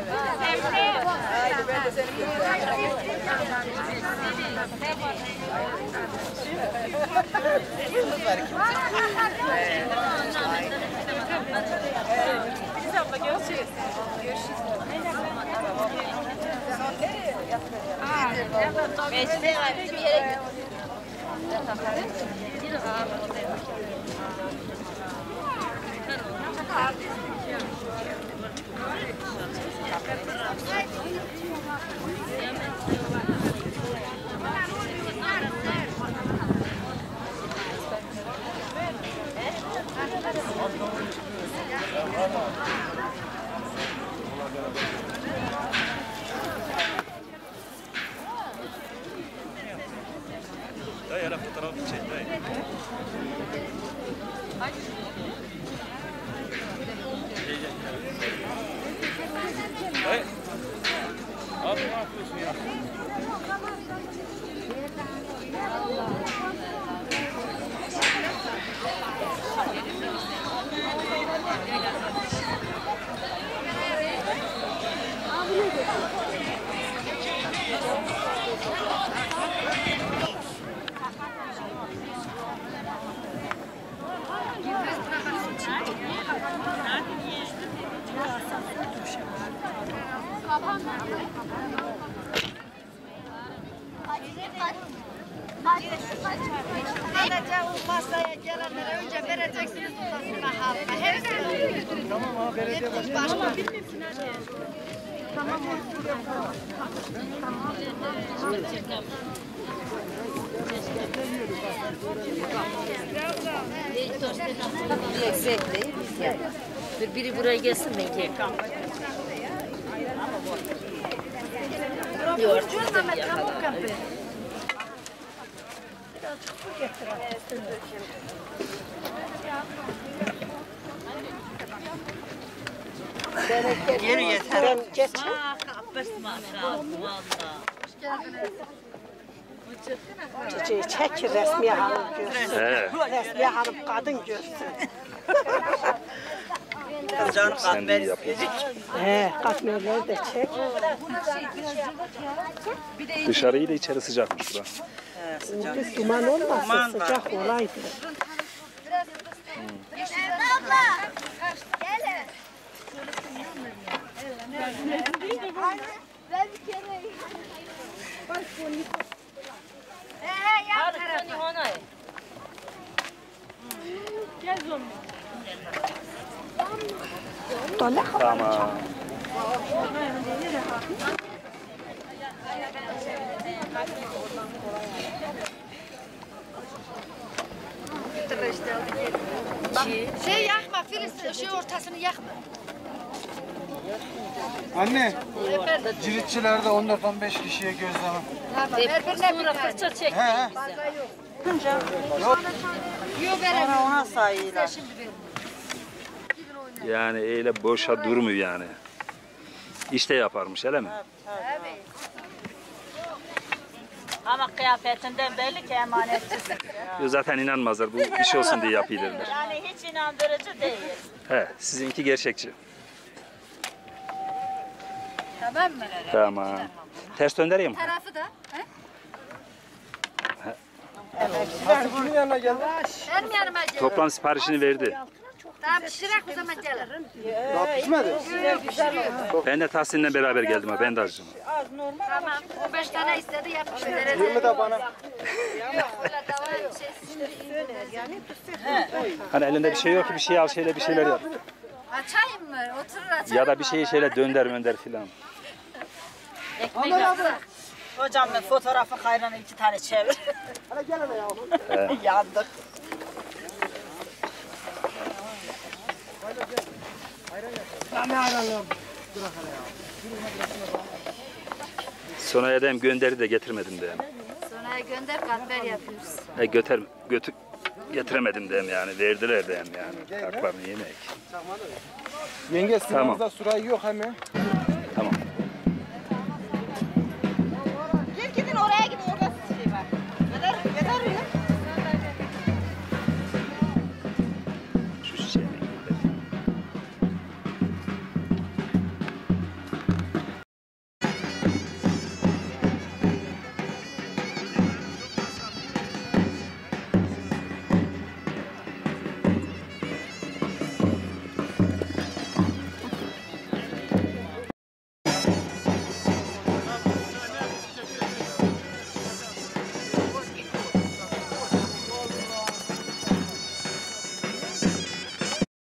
Haydi ben de seni Filiz abla görüşürüz. Meclis'e var, bizim yere gidiyor. Dayı fotoğraf çek dayı. Dayı. Abi ne yapıyorsun ya? Sadece o masaya gelenlere önce vereceksiniz tutasını halka. Hepsini. Tamam abi, belediye başkanı. Tamam. Biri buraya gelsin ben geleyim. Yoğurt tutam yakalar. Geri yeter. Çiçeği çek resmi hanım görsün. Resmi hanım kadın görsün. Can katmer Katmerleri de çek. Dışarıyı da içeri sıcakmış bura. Biz duman olmazsa sıcak olaydı. Abla. Gelin. Ben bir kere. Bak bunu. Yap tarafa. Gel zombi. Tamam. Şey yakma Filiz, şey ortasını yakma. Anne, ciritçilerde 14-15 kişiye gözleme. Sonra fırça çekmeyin bize. Yok veremem. ona sayıyla. Yani öyle boşa durmuyor yani. İşte yaparmış öyle mi? Ama kıyafetinden belli ki emanetçisin. Zaten inanmazlar. Bu iş olsun diye yapıyorlar. Yani hiç inandırıcı değil. He, sizinki gerçekçi. Tamam mı? Tamam. Ters döndüreyim mi? Tarafı da. Nasıl kimin yanına geldi? Benim yanıma gel. Toplam siparişini verdi. Tamam pişirak o zaman gel. Daha pişmedi. Ben de Tahsin'le beraber geldim. Ben de acıdım. Tamam. 15 tane istedi yapmış. 20 de bana. Hani elinde bir şey yok ki bir şey al şeyle bir şeyler yap. Açayım mı? Oturur açayım. Ya da bir şeyi şeyle dönder filan. Hocam fotoğrafı kaynana 2 tane çevir. Hadi gel hele yavrum. Yandık. Ben ne aranıyorum? Sonraya dem gönderi de getirmedim de. Sonra gönder katmer yapıyoruz. Götür getiremedim dem yani. Verdiler dem yani. Haklarını yemek. Yenge, Tamam. sınavda sırayı yok hemen.